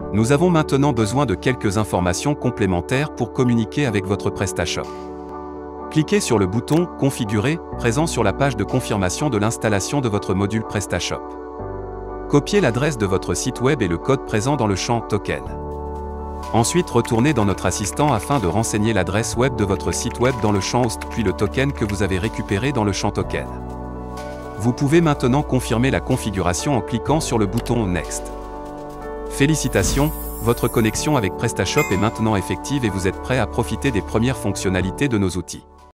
Nous avons maintenant besoin de quelques informations complémentaires pour communiquer avec votre PrestaShop. Cliquez sur le bouton « Configurer » présent sur la page de confirmation de l'installation de votre module PrestaShop. Copiez l'adresse de votre site web et le code présent dans le champ « Token ». Ensuite, retournez dans notre assistant afin de renseigner l'adresse web de votre site web dans le champ Host puis le token que vous avez récupéré dans le champ Token. Vous pouvez maintenant confirmer la configuration en cliquant sur le bouton « Next ». Félicitations, votre connexion avec PrestaShop est maintenant effective et vous êtes prêt à profiter des premières fonctionnalités de nos outils.